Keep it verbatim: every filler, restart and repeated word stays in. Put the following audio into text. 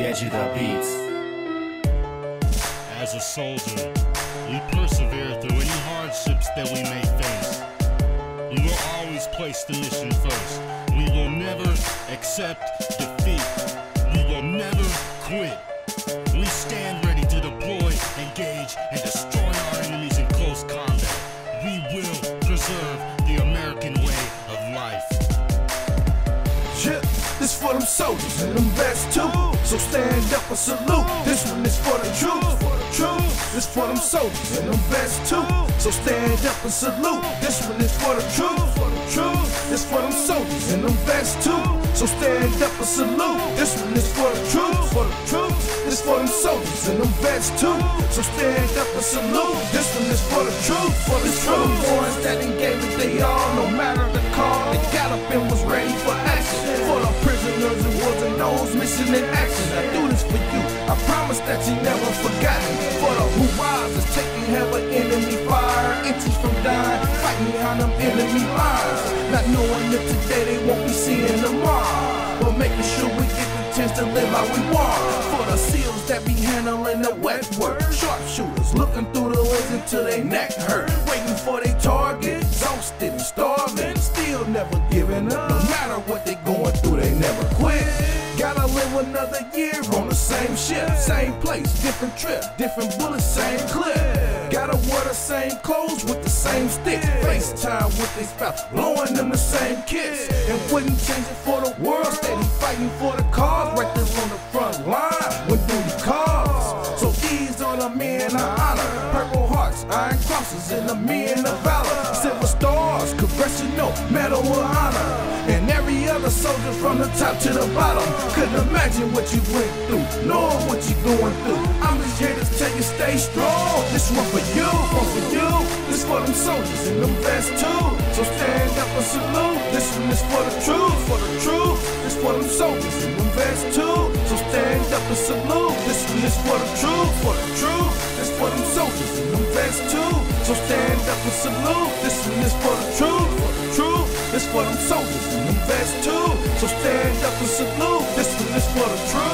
edge of the beats. As a soldier, we persevere through any hardships that we may face. We will always place the mission first. We will never accept defeat. We will never quit. We stand ready to deploy, engage, and destroy our enemies in close combat. We will preserve the American way of life. Yeah, this for them soldiers and them vets too. So stand up and salute. This one is for the truth, for the truth. This for them soldiers and them vets too. So stand up and salute. This one is for the truth, for the truth. This for them soldiers and them vets too. So stand up and salute. This one is for the truth, for the truth. This for them soldiers and them vets too. So stand up and salute. This one is for the truth, for the truth. Boys that ain't gave it they all, no matter the call. They got up and was ready for action. For the prisoners and wolves and those missing in action, I do this for you. I promise that you never forgotten. For the who wise is taking hell of enemy fire, inches from dying, fighting behind them enemy lines. Not knowing if today they won't be seeing tomorrow, but making sure we get the chance to live how we want. For the SEALs that be handling the wet work, sharpshooters looking through the lens until they neck hurt, waiting for their target, exhausted and starving, still never giving up. No matter what they going through, they never quit. Gotta live another year on the same ship, same place, different trip, different bullets, same clip. Gotta wear the same clothes with the same sticks, FaceTime with their spouse, blowing them the same kiss. And wouldn't change it for the world, steady fighting for the cause, right there on the front line when duty calls. So these are the men I honor, Purple Hearts, Iron Crosses, and the men of valor, Silver Stars, Congressional Medal of Honor, and every other soldier from the top to the bottom. Couldn't imagine what you went through, nor what you going through. I'm just here to tell you stay strong. This one for you, one for you. This for them soldiers and them vets too. So stand up and salute. This one is for the truth, for the truth. This for them soldiers and them vets too. So stand up and salute. This one is for the truth, for the truth. This for them soldiers and them vets too. So stand up and salute. This one is for the truth, for the truth. This for them soldiers and them vets too. So stand up and salute. This one is for the truth.